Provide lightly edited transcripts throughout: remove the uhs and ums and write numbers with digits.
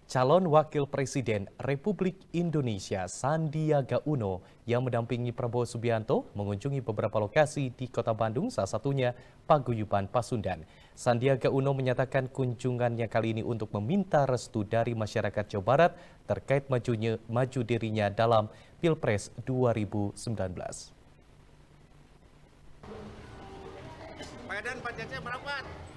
Calon Wakil Presiden Republik Indonesia Sandiaga Uno yang mendampingi Prabowo Subianto mengunjungi beberapa lokasi di Kota Bandung, salah satunya Paguyuban Pasundan. Sandiaga Uno menyatakan kunjungannya kali ini untuk meminta restu dari masyarakat Jawa Barat terkait maju dirinya dalam Pilpres 2019. Badan budgetnya berapa?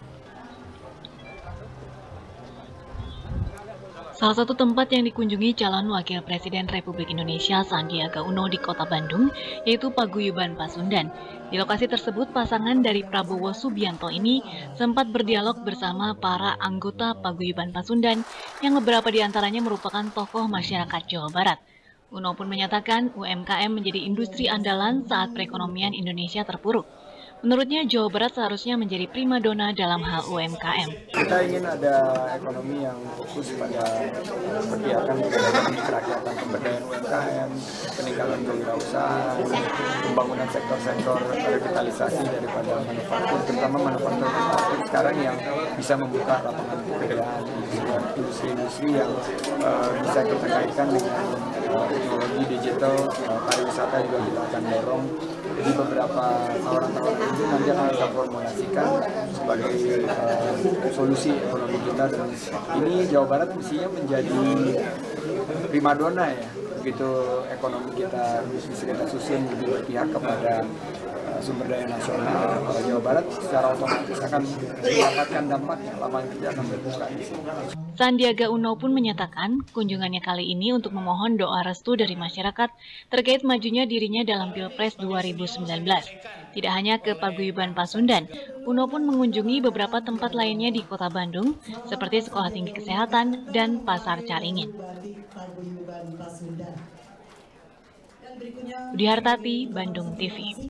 Salah satu tempat yang dikunjungi calon Wakil Presiden Republik Indonesia Sandiaga Uno di Kota Bandung, yaitu Paguyuban Pasundan. Di lokasi tersebut, pasangan dari Prabowo Subianto ini sempat berdialog bersama para anggota Paguyuban Pasundan yang beberapa di antaranya merupakan tokoh masyarakat Jawa Barat. Uno pun menyatakan UMKM menjadi industri andalan saat perekonomian Indonesia terpuruk. Menurutnya, Jawa Barat seharusnya menjadi primadona dalam hal UMKM. Kita ingin ada ekonomi yang fokus pada memperlihatkan kerakyatan, pemberdayaan UMKM, peningkatan kewirausahaan, pembangunan sektor-sektor revitalisasi daripada manufaktur, terutama manufaktur sekarang yang bisa membuka lapangan pekerjaan di industri-industri yang bisa kita kaitkan dengan teknologi digital, pariwisata juga kita akan dorong. Jadi beberapa tawaran-tawaran itu nanti akan kita formulasikan sebagai solusi ekonomi kita, dan ini Jawa Barat mestinya menjadi primadona ya, begitu ekonomi kita bisa kita susun lebih berpihak kepada sumber daya nasional. Jawa Barat secara otomatis akan mendapatkan dampaknya, lapangan kerja akan berbuka di sini. Sandiaga Uno pun menyatakan kunjungannya kali ini untuk memohon doa restu dari masyarakat terkait majunya dirinya dalam Pilpres 2019. Tidak hanya ke Paguyuban Pasundan, Uno pun mengunjungi beberapa tempat lainnya di Kota Bandung, seperti Sekolah Tinggi Kesehatan dan Pasar Caringin. Budi Hartati, Bandung TV.